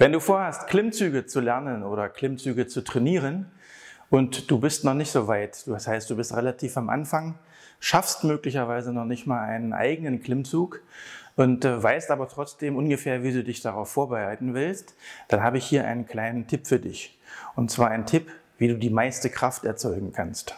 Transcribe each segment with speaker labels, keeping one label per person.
Speaker 1: Wenn du vorhast, Klimmzüge zu lernen oder Klimmzüge zu trainieren und du bist noch nicht so weit, das heißt, du bist relativ am Anfang, schaffst möglicherweise noch nicht mal einen eigenen Klimmzug und weißt aber trotzdem ungefähr, wie du dich darauf vorbereiten willst, dann habe ich hier einen kleinen Tipp für dich. Und zwar ein Tipp, wie du die meiste Kraft erzeugen kannst.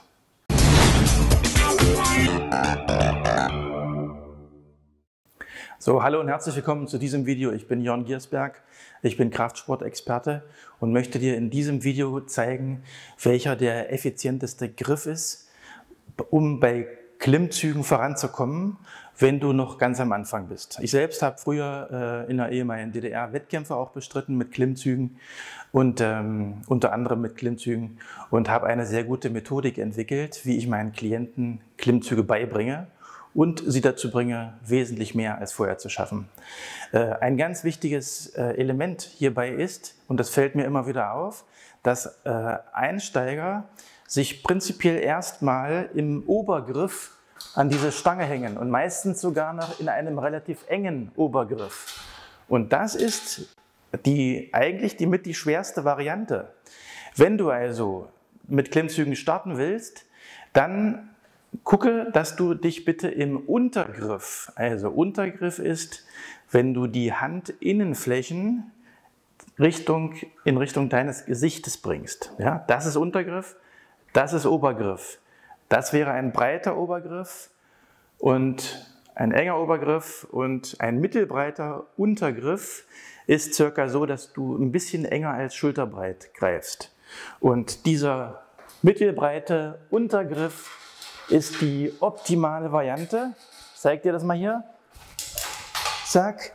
Speaker 1: So, hallo und herzlich willkommen zu diesem Video. Ich bin Jörn Giersberg, ich bin Kraftsportexperte und möchte dir in diesem Video zeigen, welcher der effizienteste Griff ist, um bei Klimmzügen voranzukommen, wenn du noch ganz am Anfang bist. Ich selbst habe früher in der ehemaligen DDR Wettkämpfe auch bestritten mit Klimmzügen und unter anderem mit Klimmzügen und habe eine sehr gute Methodik entwickelt, wie ich meinen Klienten Klimmzüge beibringe und sie dazu bringe, wesentlich mehr als vorher zu schaffen. Ein ganz wichtiges Element hierbei ist, und das fällt mir immer wieder auf, dass Einsteiger sich prinzipiell erstmal im Obergriff an diese Stange hängen und meistens sogar noch in einem relativ engen Obergriff. Und das ist eigentlich die schwerste Variante. Wenn du also mit Klimmzügen starten willst, dann gucke, dass du dich bitte im Untergriff, also Untergriff ist, wenn du die Handinnenflächen in Richtung deines Gesichtes bringst. Ja, das ist Untergriff, das ist Obergriff. Das wäre ein breiter Obergriff und ein enger Obergriff, und ein mittelbreiter Untergriff ist circa so, dass du ein bisschen enger als schulterbreit greifst. Und dieser mittelbreite Untergriff ist die optimale Variante. Ich zeige dir das mal hier. Zack.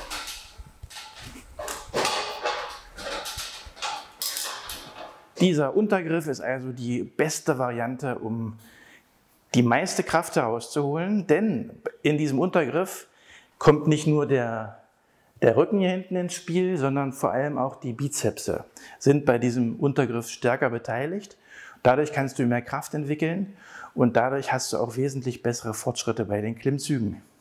Speaker 1: Dieser Untergriff ist also die beste Variante, um die meiste Kraft herauszuholen, denn in diesem Untergriff kommt nicht nur der Rücken hier hinten ins Spiel, sondern vor allem auch die Bizepse sind bei diesem Untergriff stärker beteiligt. Dadurch kannst du mehr Kraft entwickeln und dadurch hast du auch wesentlich bessere Fortschritte bei den Klimmzügen.